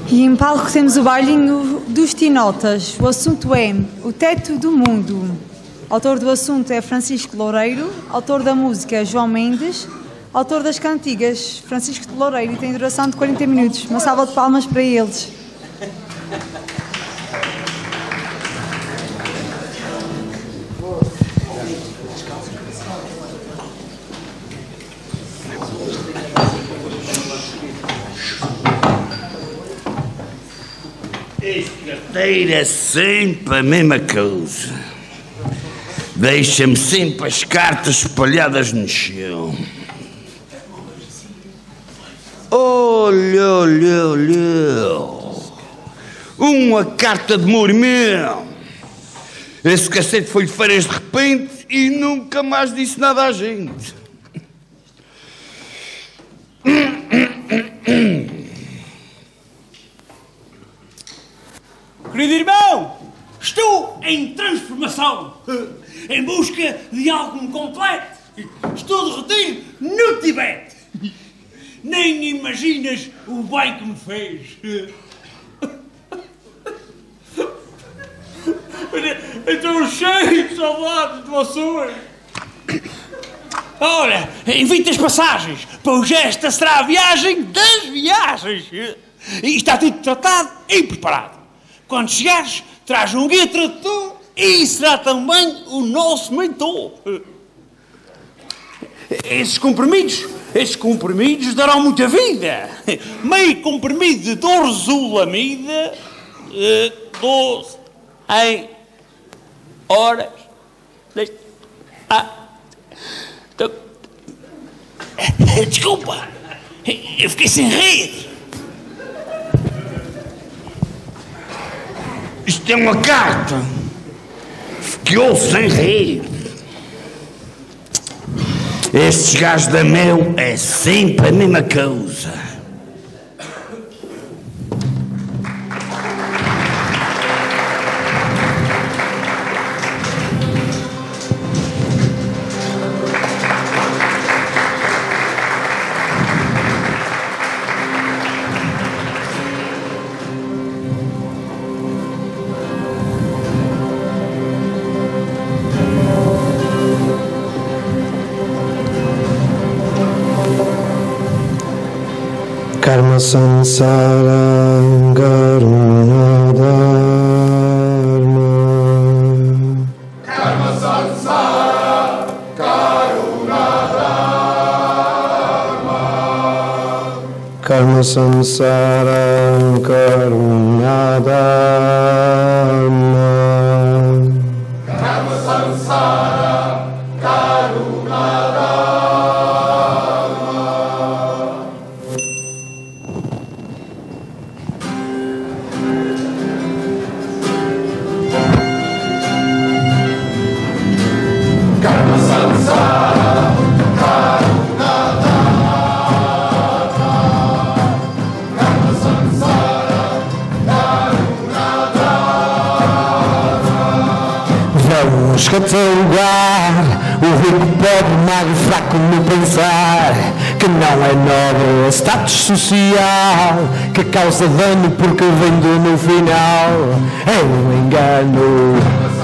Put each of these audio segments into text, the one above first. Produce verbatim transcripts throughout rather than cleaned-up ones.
E em palco temos o bailinho dos Tinotas. O assunto é O Teto do Mundo. Autor do assunto é Francisco Loureiro, autor da música é João Mendes, autor das cantigas Francisco de Loureiro, e tem duração de quarenta minutos. Uma salva de palmas para eles. Este carteiro é sempre a mesma coisa. Deixa-me sempre as cartas espalhadas no chão. Olha, olha, olha. Uma carta de Mormão. Esse cacete foi de férias de repente e nunca mais disse nada à gente. Querido irmão, estou em transformação, em busca de algo que me complete. Estou de retiro no Tibete. Nem imaginas o bem que me fez. Estou cheio de saudades de vocês. Ora, invite as passagens, pois esta será a viagem das viagens. E está tudo tratado e preparado. Quando chegares, traz um guia tradutor e será também o nosso mentor. Esses comprimidos, esses comprimidos darão muita vida. Meio comprimido de dorzolamida, doze em horas. Ah, desculpa, eu fiquei sem rede. Isto é uma carta. Ficou sem rede. Estes gajos da Mel é sempre a mesma coisa. Karma Samsara Karuna Dharma. Karma Samsara Karuna Dharma. Karma Samsara Karuna Dharma. Karma Samsara Karuna Dharma. Vamos catalogar o rico, pobre, magro, fraco no pensar que não é nobre, é status social que causa dano porque vem do no final. É um engano.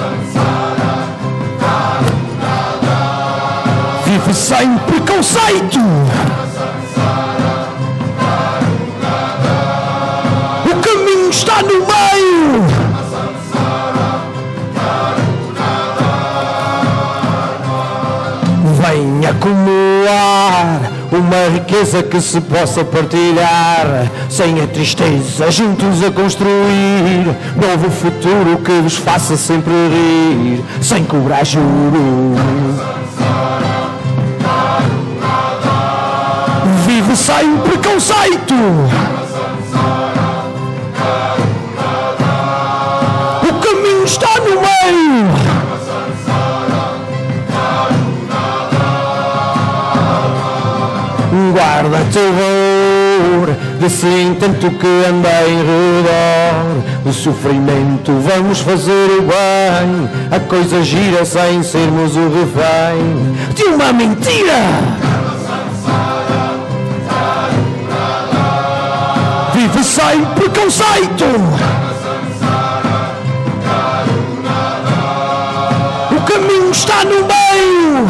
Vive sem preconceito. O caminho está no meio. Vem acumular uma riqueza que se possa partilhar, sem a tristeza, juntos a construir novo futuro que vos faça sempre rir, sem cobrar juros. Vive sem preconceito. O caminho está no meio. Guarda teu valor, de sim tanto que anda em redor do sofrimento. Vamos fazer o bem, a coisa gira sem sermos o refém de uma mentira. Vive sem preconceito. O caminho está no meio.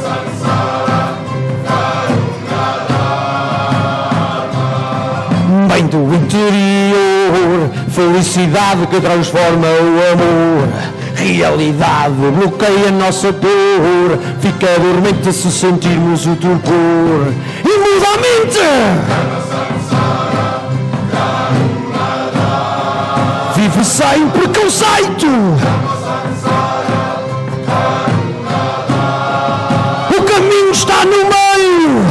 Vem do interior, felicidade que transforma o amor. Realidade bloqueia nossa dor, fica dormente se sentirmos o torpor e muda a mente. Vive sem preconceito. O caminho está no meio.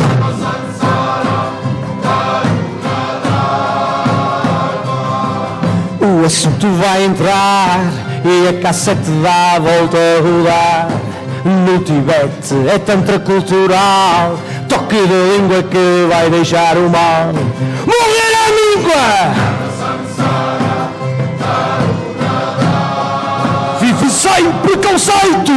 O assunto vai entrar e a cassete dá a volta a rodar. No Tibete é tantra cultural, toque da língua que vai deixar o mal. Morrer a língua! Vive sem preconceito!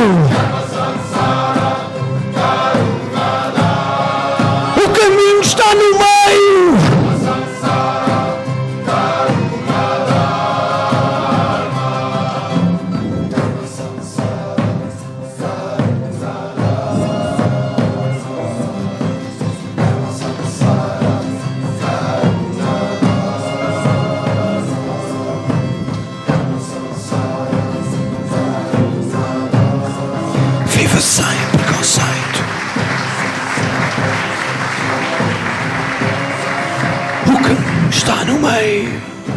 O caminho está no meio! Sem preconceito. O caminho está no meio.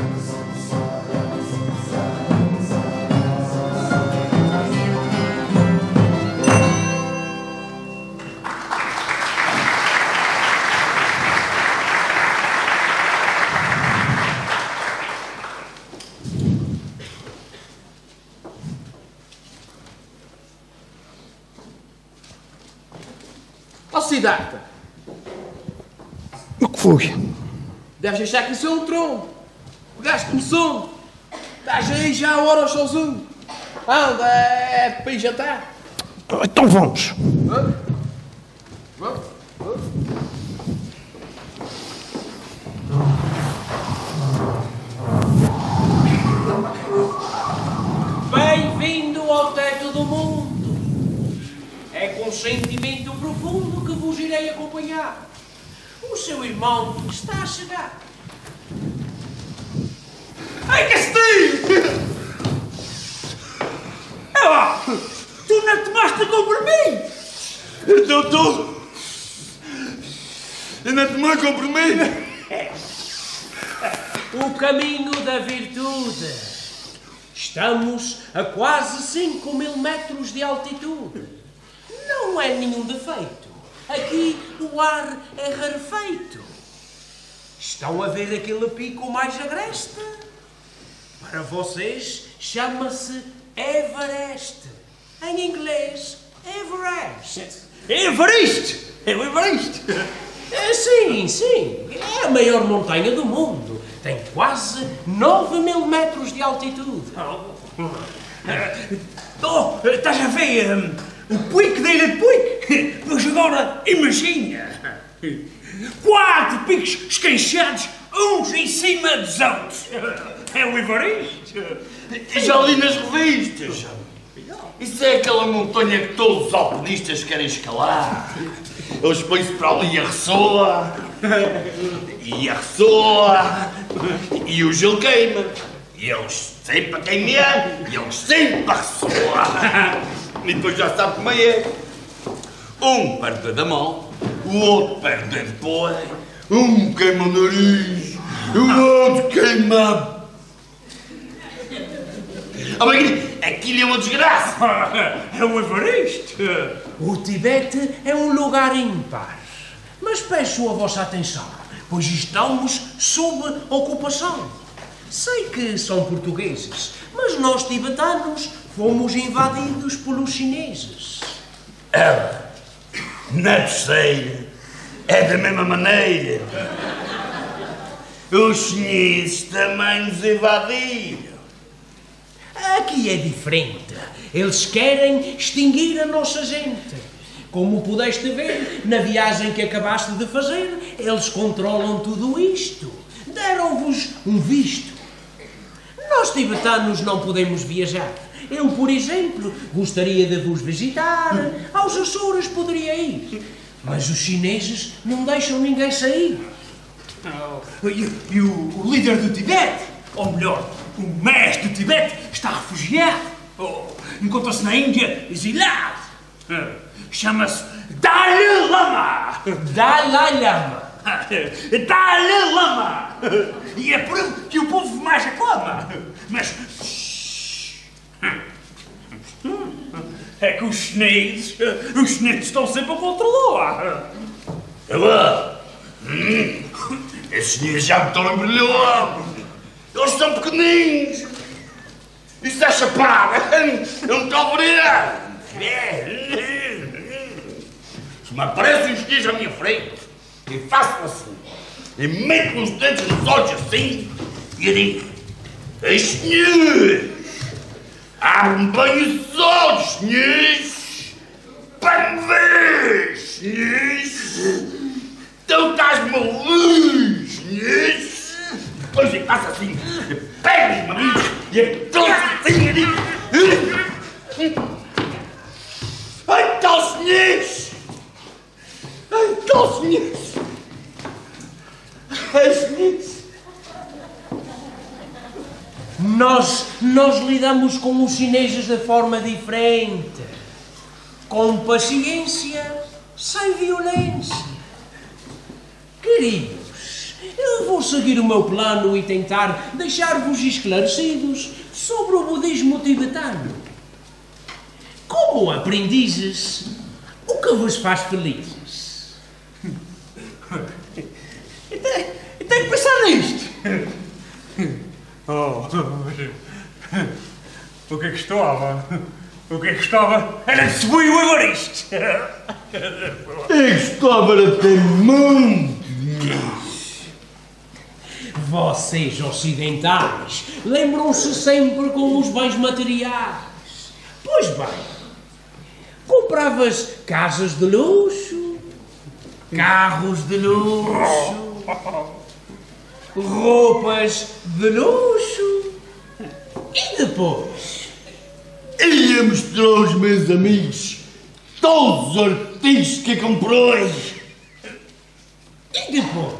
Ó Siddhartha, O que foi? deves achar que isso é um tronco. Pegaste-me sono. Estás aí já a horas sozinho. Anda, é para ir jantar. Então vamos. Vamos? Vamos? Vamos? Bem-vindo ao teto do mundo. É com sentimento profundo que vos irei acompanhar. O seu irmão está a chegar. Ai, Castilho! É lá! Tu não tomaste comprimido! Eu estou... Eu não tomei comprimido. O caminho da virtude. Estamos a quase cinco mil metros de altitude. Não é nenhum defeito. Aqui o ar é rarefeito. Estão a ver aquele pico mais agreste? Para vocês chama-se Everest. Em inglês, Everest. Everest! É o Everest! É, sim, sim. É a maior montanha do mundo. Tem quase nove mil metros de altitude. Oh, estás a ver um, o Puig da Ilha de Puig? Mas agora imagina! Quatro picos escanchados, uns em cima dos outros. É o Everest! Já li nas revistas. Isso é aquela montanha que todos os alpinistas querem escalar. Eles põem-se para ali e a ressoa. E a ressoa. E o gelo queima. E eles sempre a queimar. E eles sempre a ressoar. E depois já sabe como é. Um perde da mão. O outro perde depois. Um queima o nariz. O outro queima. Oh, aquilo é uma desgraça! É o Everest! O Tibete é um lugar ímpar. Mas peço a vossa atenção, pois estamos sob ocupação. Sei que são portugueses, mas nós tibetanos fomos invadidos pelos chineses. Ela, na terceira, é da mesma maneira. Os chineses também nos invadiram. Aqui é diferente. Eles querem extinguir a nossa gente. Como pudeste ver, na viagem que acabaste de fazer, eles controlam tudo isto. deram-vos um visto. Nós tibetanos não podemos viajar. Eu, por exemplo, gostaria de vos visitar. Aos Açores poderia ir. Mas os chineses não deixam ninguém sair. Oh, e, e o, o líder do Tibete, ou melhor, o mestre do Tibete, está refugiado. Oh, encontra-se na Índia, exilado. Chama-se Dalai Lama. Dalai Lama. Dalai Lama. E é por ele que o povo mais aclama. Mas... é que os chineses, os chineses estão sempre a controlar. É lá. Hum, esses chineses já me estão a embrulhar. Eles são pequeninos. Isso é chapada. Eu não estou a ver. Se me aparece um chinês à minha frente, e faço assim, e meto os dentes nos olhos assim, e eu digo: ei, chinês, abre-me bem os olhos, chinês, para me ver, chinês, então estás-me a ouvir, chinês. Depois eu faço assim, pego os maminhos e eu trouxe assim, e digo: ai, tal chinês, ai, tal chinês. Nós, nós lidamos com os chineses de forma diferente. Com paciência, sem violência. Queridos, eu vou seguir o meu plano e tentar deixar-vos esclarecidos sobre o budismo tibetano. Como aprendizes, o que vos faz felizes? Eu tenho que pensar nisto. Oh, o que é que estava? O que é que estava? Era de subir o Evaristo. Eu gostava de ter muito dinheiro. Vocês ocidentais lembram-se sempre com os bens materiais. Pois bem, compravas casas de luxo, carros de luxo, roupas de luxo e depois Ia mostrar aos meus amigos todos os artigos que comprei. e depois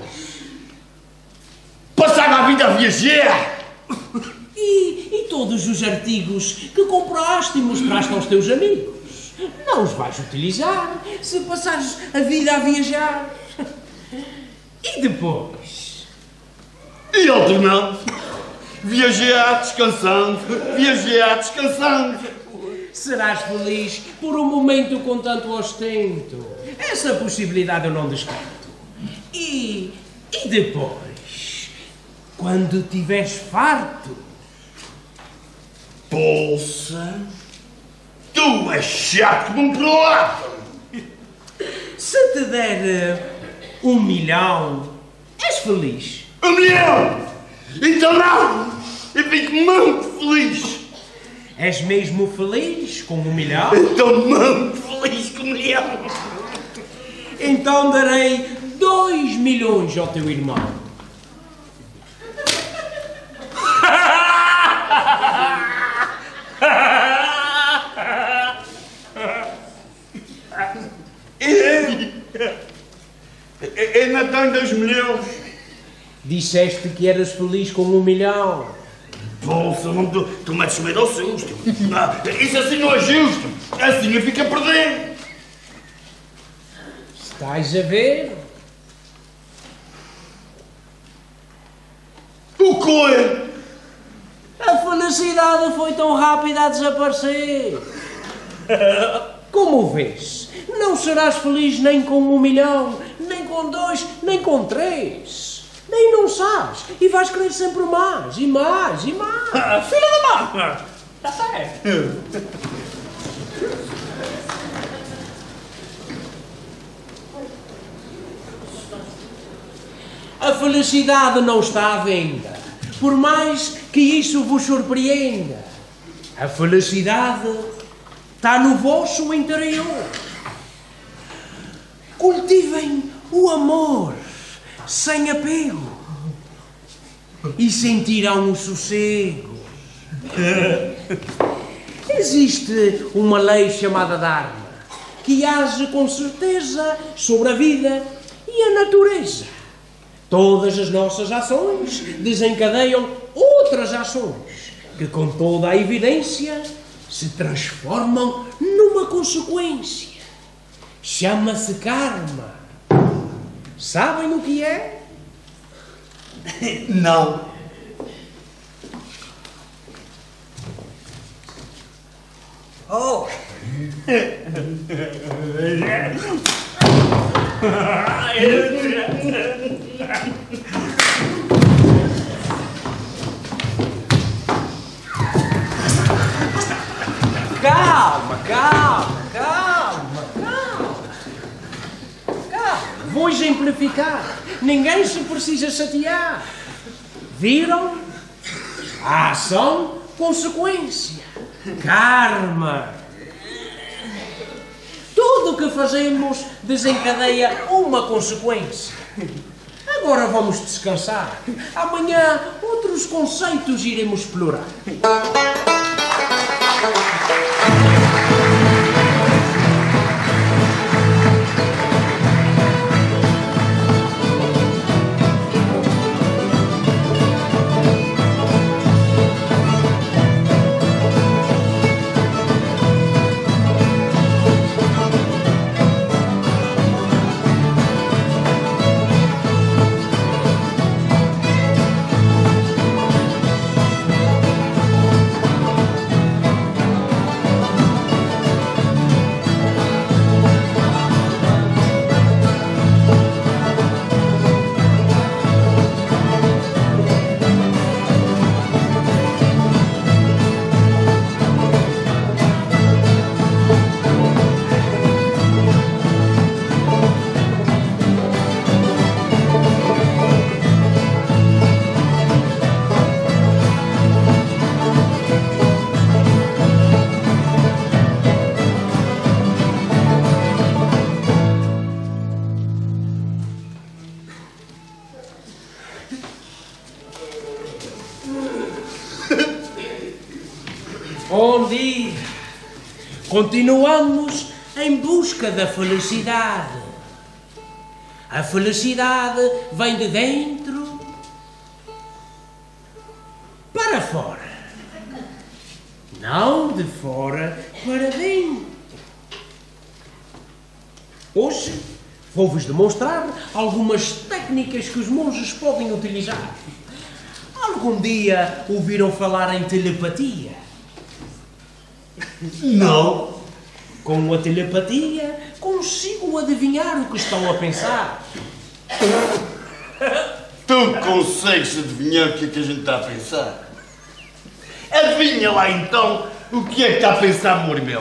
Passava a vida a viajar. e, e todos os artigos que compraste e mostraste aos teus amigos. Não os vais utilizar se passares a vida a viajar. E depois? E alternando. Viajar descansando. Viajar descansando. Serás feliz por um momento com tanto ostento. Essa possibilidade eu não descarto. E, e depois? Quando estiveres farto? Bolsa. Tu és chato como um prolado. Se te der uh, um milhão, és feliz. Um milhão! Então não! Eu fico muito feliz. És mesmo feliz com um milhão? Estou muito feliz com um milhão. Então darei dois milhões ao teu irmão. Ainda tenho dois milhões. Disseste que eras feliz com um milhão. Bolsa, não tu, tu metes medo ao susto. Não, isso assim não é justo. Assim eu fico a perder. Estás a ver? O quê? A felicidade foi tão rápida a desaparecer. Como vês, não serás feliz nem com um milhão, nem com dois, nem com três. Nem não sabes. E vais querer sempre mais, e mais, e mais. Ah, filha da mãe! Está certo. A felicidade não está à venda, por mais que isso vos surpreenda. A felicidade está no vosso interior. Cultivem o amor sem apego. e sentirão o sossego. Existe uma lei chamada Dharma, que age com certeza sobre a vida e a natureza. Todas as nossas ações desencadeiam outras ações, que com toda a evidência se transformam numa consequência. Chama-se karma. Sabem o que é? Não. Oh! Calma, calma, calma, calma. Calma. Vou exemplificar. Ninguém se precisa chatear. Viram? A ação, consequência. Karma. Tudo o que fazemos desencadeia uma consequência. Agora vamos descansar. Amanhã outros conceitos iremos explorar. Bom dia. Continuamos em busca da felicidade. A felicidade vem de dentro para fora. Não de fora para dentro. Hoje vou-vos demonstrar algumas técnicas que os monges podem utilizar. Algum dia ouviram falar em telepatia? Não. Com a telepatia, consigo adivinhar o que estão a pensar. Tu consegues adivinhar o que é que a gente está a pensar? Adivinha lá então o que é que está a pensar, amor meu.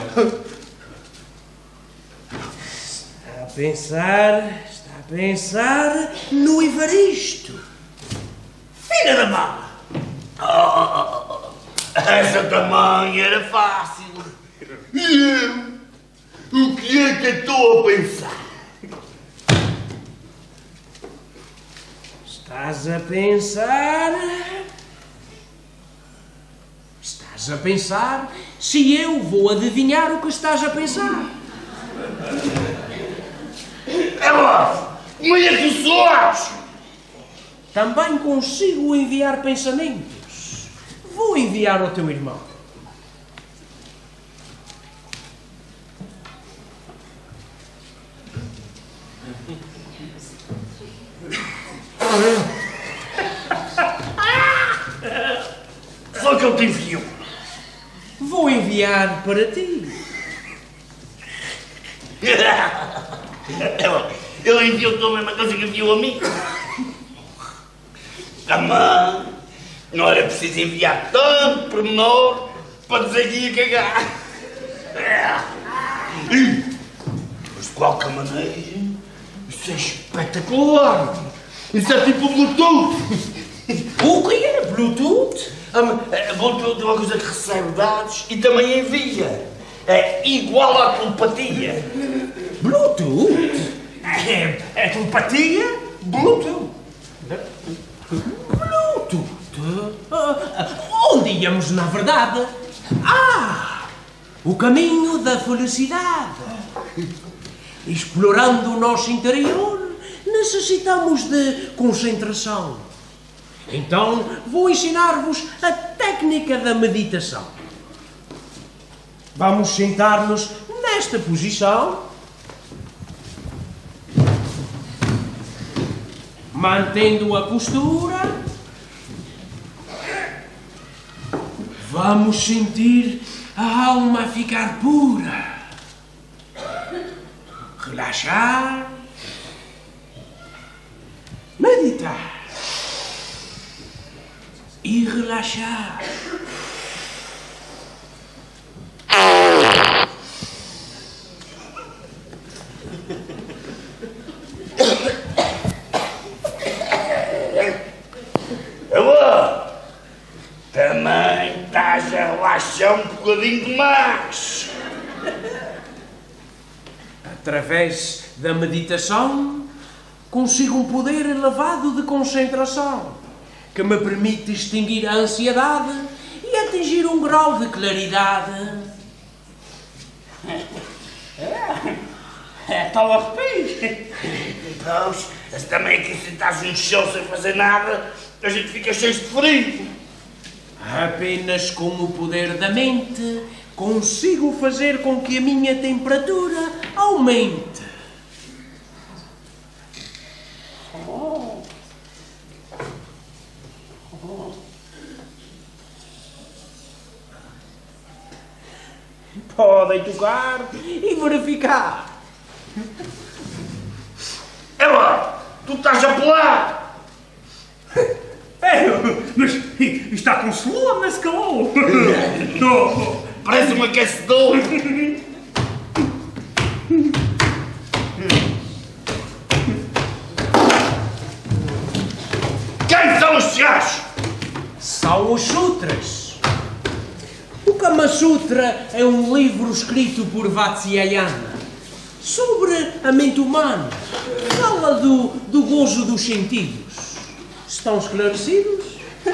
Está a pensar, está a pensar no Evaristo. Filha da mãe! Oh, essa também era fácil. E eu? O que é que estou a pensar? Estás a pensar... Estás a pensar se eu vou adivinhar o que estás a pensar. É lá! Como é que sois? Também consigo enviar pensamentos. Vou enviar ao teu irmão. Só que eu te envio. Vou enviar para ti. Ele enviou-te a mesma coisa que enviou a mim. Também não era preciso enviar tanto pormenor para dizer que ia cagar. Mas de qualquer maneira, isso é espetacular. Isso é tipo Bluetooth. O que é Bluetooth? Um, Bluetooth é uma coisa que recebe dados e também envia. É igual à telepatia. Bluetooth? É, é telepatia? Bluetooth. Bluetooth? Onde íamos, na verdade? Ah! O caminho da felicidade. Explorando o nosso interior, necessitamos de concentração. Então, vou ensinar-vos a técnica da meditação. Vamos sentar-nos nesta posição, mantendo a postura. Vamos sentir a alma ficar pura. Relaxar. Meditar. E relaxar. Também estás a relaxar um bocadinho demais. Através da meditação, consigo um poder elevado de concentração que me permite extinguir a ansiedade e atingir um grau de claridade. É tal arrepio. Pois, se também aqui sentares no chão sem fazer nada, a gente fica cheio de frio. Apenas com o poder da mente consigo fazer com que a minha temperatura aumente. Oh. Oh. Podem tocar e verificar. É lá, tu estás a pular. É, mas está com suor nesse calor. Oh, parece um aquecedor. Quem são os gajos? São os Sutras. O Kama Sutra é um livro escrito por Vatsyayana sobre a mente humana. Fala do, do gozo dos sentidos. Estão esclarecidos?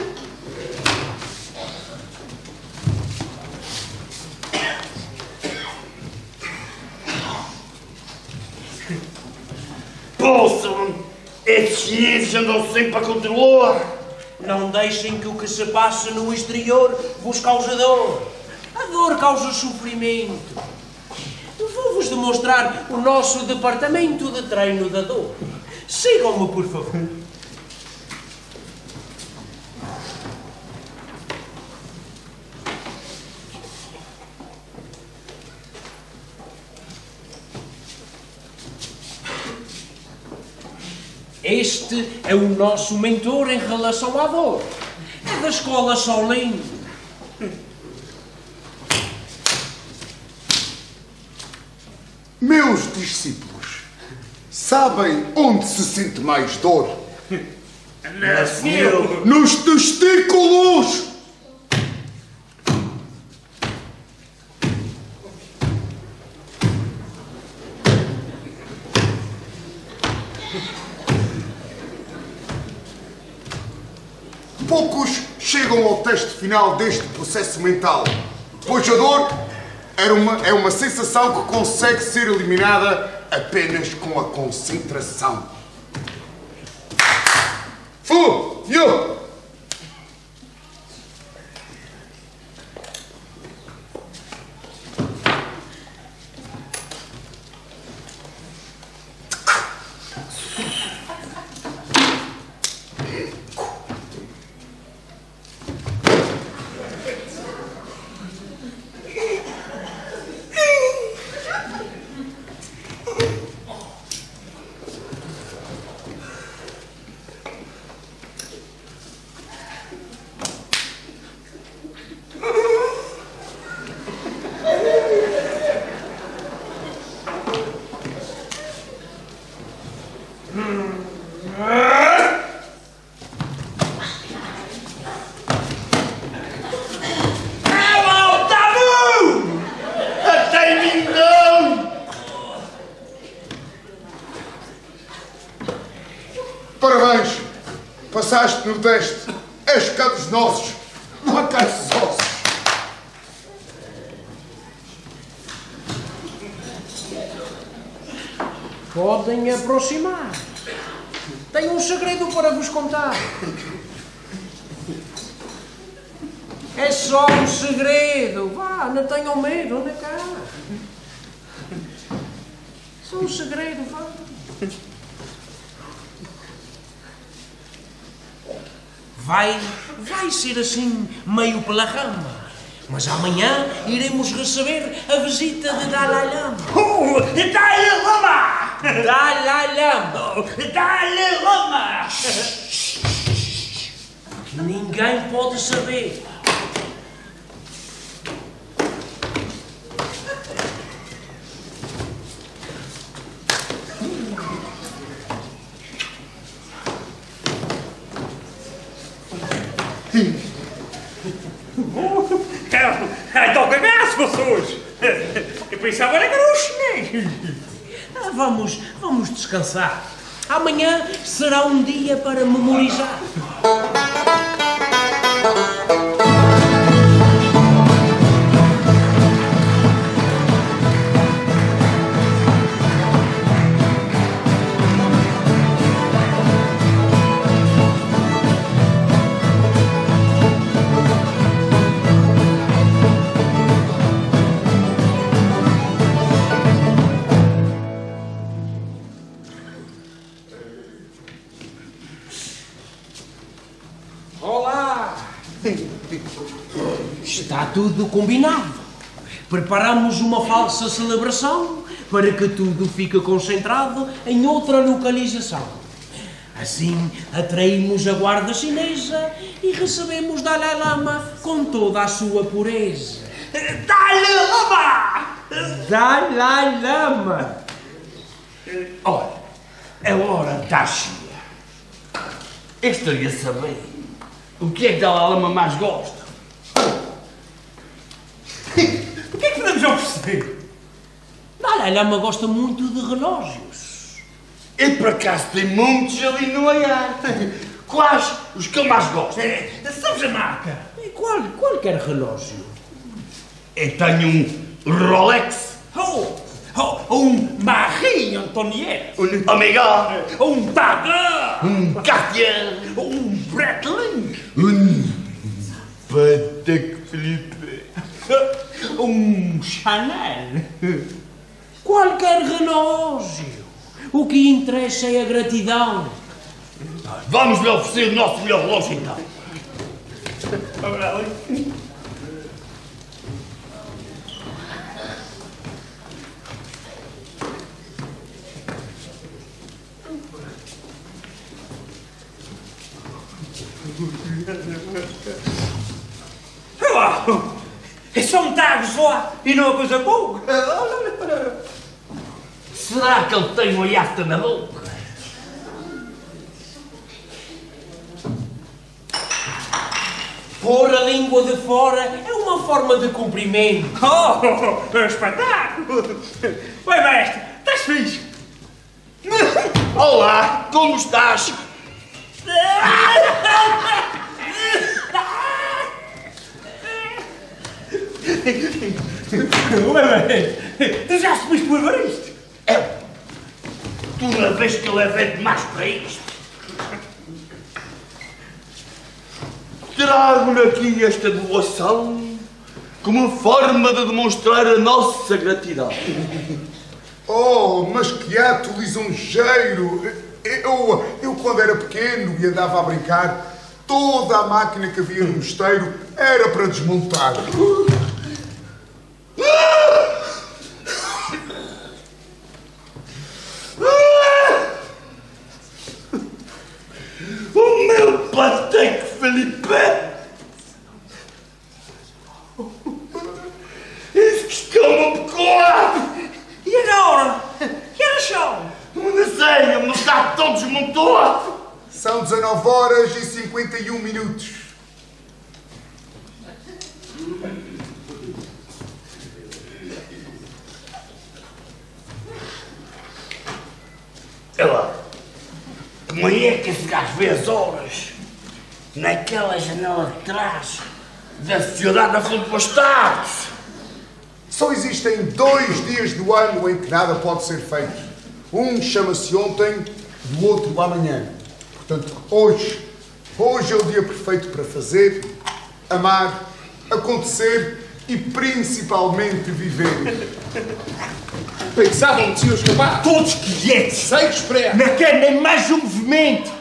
Poçam! Esses chineses andam sempre a controlar. Não deixem que o que se passa no exterior vos cause dor. A dor causa sofrimento. Vou-vos demonstrar o nosso departamento de treino da dor. Sigam-me, por favor. Este é o nosso mentor em relação à dor. É da escola Shaolin. Meus discípulos, sabem onde se sente mais dor? Nasceu. Nos testículos! Poucos chegam ao teste final deste processo mental, pois a dor é uma, é uma sensação que consegue ser eliminada apenas com a concentração. Fu! Yo! Passaste no teste. És cá dos nossos. Não há cá sócios. Podem aproximar. Tenho um segredo para vos contar. É só um segredo. Vá, não tenham medo, anda cá. Só um segredo, vá. Vai, vai ser assim, meio pela rama. Mas amanhã iremos receber a visita de Dalai Lama. Oh, Dalai Lama! Dalai Lama! Dalai Lama! Ninguém pode saber. Então cagaço, pessoas! Eu pensava que era um chinês! Ah, vamos, vamos descansar. Amanhã será um dia para memorizar. Está tudo combinado. Preparamos uma falsa celebração para que tudo fique concentrado em outra localização. Assim, atraímos a guarda chinesa e recebemos Dalai Lama com toda a sua pureza. Dalai Lama! Dalai Lama! Olha, é hora da chia. Eu gostaria de saber o que é que Dalai Lama mais gosta. O que é que podemos oferecer? Dalai Lama gosta muito de relógios. E por acaso tem muitos ali no olhar. Quais os que eu mais gosto? Sabes a marca? E qual, qualquer relógio? Eu tenho um Rolex, Oh, oh, um Marie Antoinette, um Omega, um Tag, um Cartier, um Breitling, um Patek Philippe, um Chanel. Qualquer relógio. O que interessa é a gratidão. Vamos lhe oferecer o nosso melhor relógio então. É só um Tag só e não é coisa pouca. Será que ele tem um iate na boca? Pôr a língua de fora é uma forma de cumprimento. Oh, é um espetáculo! Oi, mestre, estás fixe? Olá, como estás? Ué, mestre, tu já subiste o Everest? É. Tu não vês que ele é velho demais para isto? Trago-lhe aqui esta doação como forma de demonstrar a nossa gratidão. Oh, mas que ato lisonjeiro! Eu, eu, quando era pequeno e andava a brincar, toda a máquina que havia no mosteiro era para desmontar. O meu Patek Philippe! Isso que escama-me colado! E agora? Que era show? Não sei, ele não está todo desmontado! São dezanove horas e cinquenta e um minutos. É lá. Como é que esse gajo vê as horas? naquela janela de trás da Sociedade da Flor de Postado. Só existem dois dias do ano em que nada pode ser feito. Um chama-se ontem, do outro amanhã. Portanto, hoje, hoje é o dia perfeito para fazer, amar, acontecer e principalmente viver. Pensavam que se iam escapar? Todos quietos! Sem esperar! Não quero nem mais um movimento!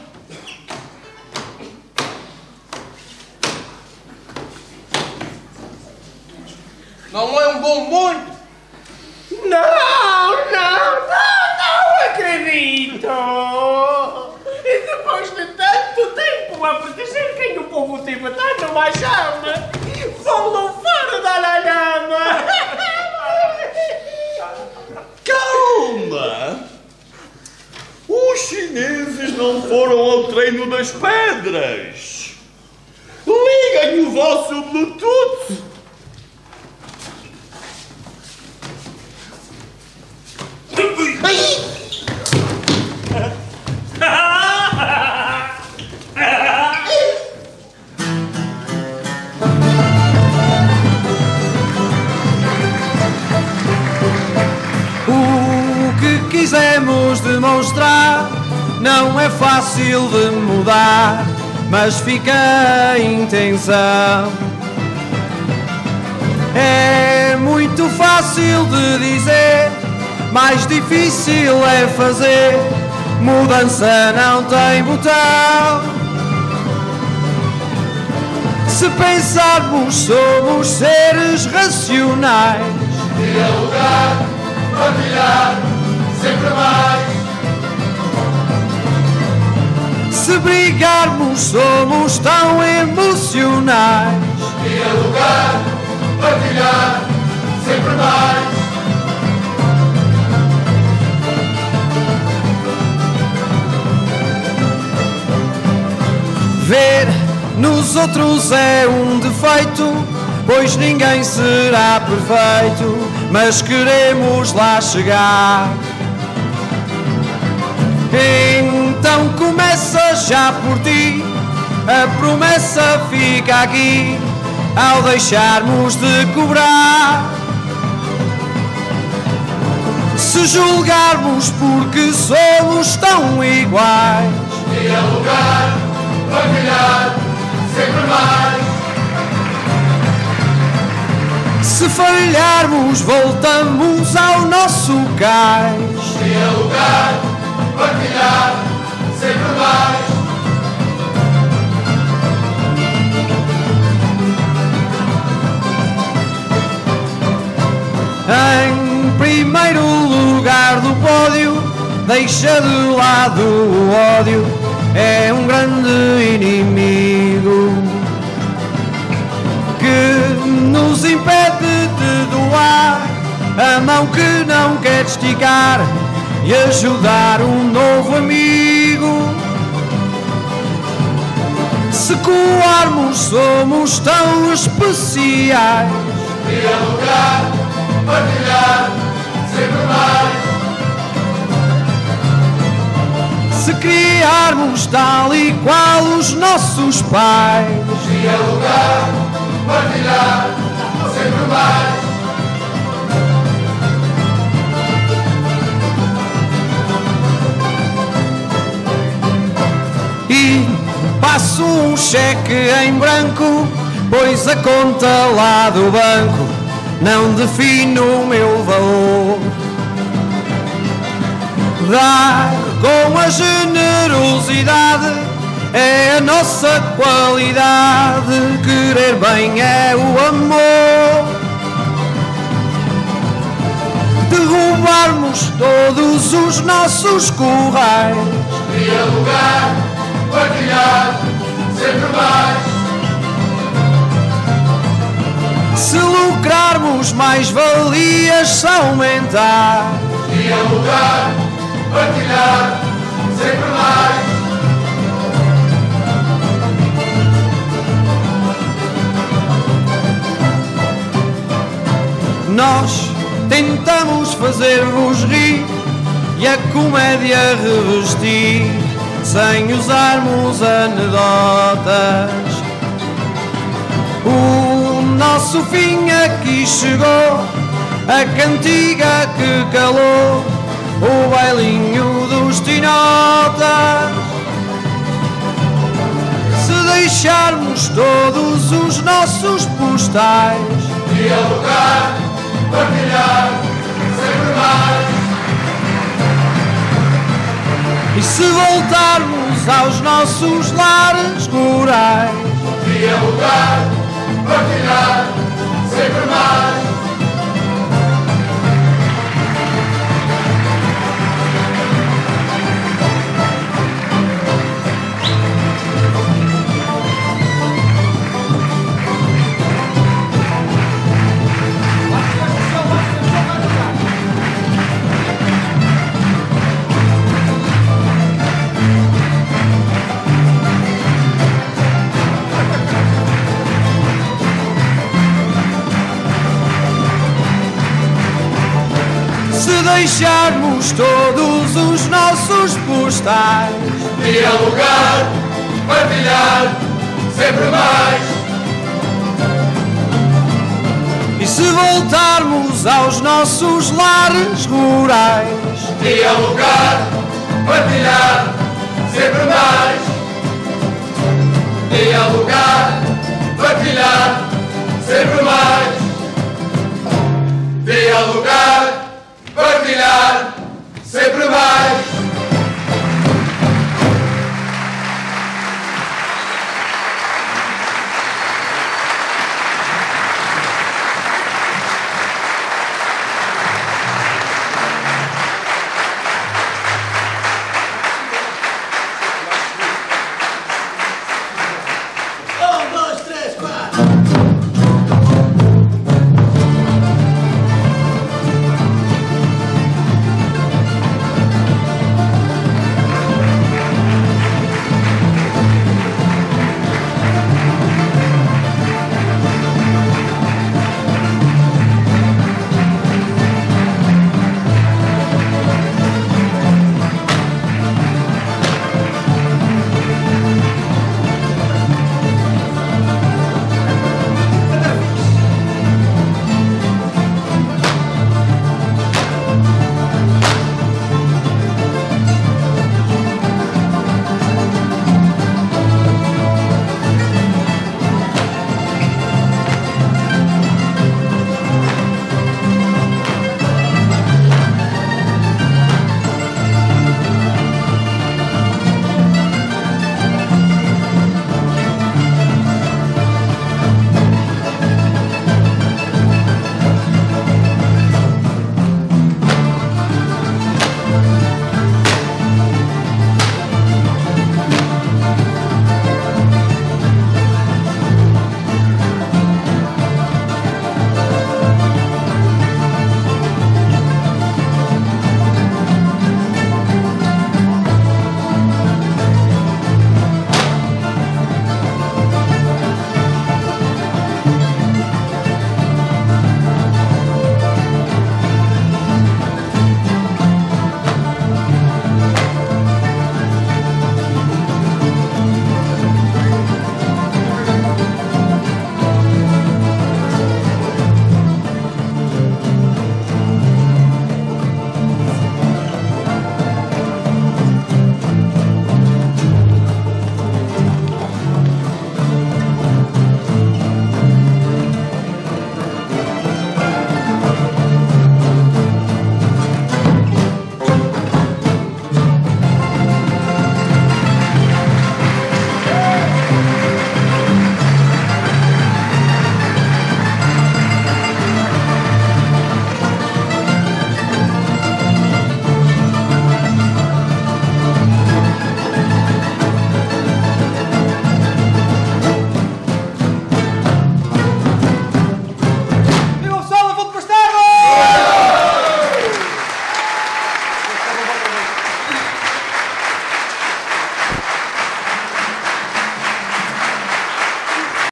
Não é um bom molho? Não, não, não, não acredito! E depois de tanto tempo a proteger quem o povo teve a dar numa chama, vou louvar a Dona Gama! Calma! Os chineses não foram ao treino das pedras! Liguem o vosso Bluetooth! O que quisemos demonstrar não é fácil de mudar, mas fica a intenção. É muito fácil de dizer, mais difícil é fazer. Mudança não tem botão. Se pensarmos, somos seres racionais. Dialogar, partilhar, sempre mais. Se brigarmos, somos tão emocionais. Dialogar, partilhar, sempre mais. Ver nos outros é um defeito, pois ninguém será perfeito, mas queremos lá chegar. Então começa já por ti, a promessa fica aqui, ao deixarmos de cobrar. Se julgarmos porque somos tão iguais, Dialogar, partilhar, sempre mais. se falharmos voltamos ao nosso cais. Dialogar, partilhar, sempre mais. Em primeiro lugar do pódio, deixa de lado o ódio, é um grande inimigo que nos impede de doar a mão que não quer esticar e ajudar um novo amigo. Se coarmos, somos tão especiais. Dialogar, partilhar, sempre mais. Se criarmos tal e qual os nossos pais, Dialogar, partilhar, sempre mais. e passo um cheque em branco, pois a conta lá do banco não define o meu valor. Dar com a generosidade é a nossa qualidade, querer bem é o amor. Derrubarmos todos os nossos currais, Dialogar, partilhar, sempre mais. se lucrarmos mais valias aumentar. Dialogar, partilhar, sempre mais. Nós tentamos fazer-vos rir e a comédia revestir sem usarmos anedotas. O nosso fim aqui chegou, a cantiga que calou, o bailinho dos tinotas. Se deixarmos todos os nossos postais, dialogar, partilhar, sempre mais. E se voltarmos aos nossos lares rurais, dialogar, partilhar, sempre mais. se deixarmos todos os nossos postais, dialogar, partilhar, sempre mais. E se voltarmos aos nossos lares rurais, dialogar, partilhar, sempre mais. Dialogar, partilhar.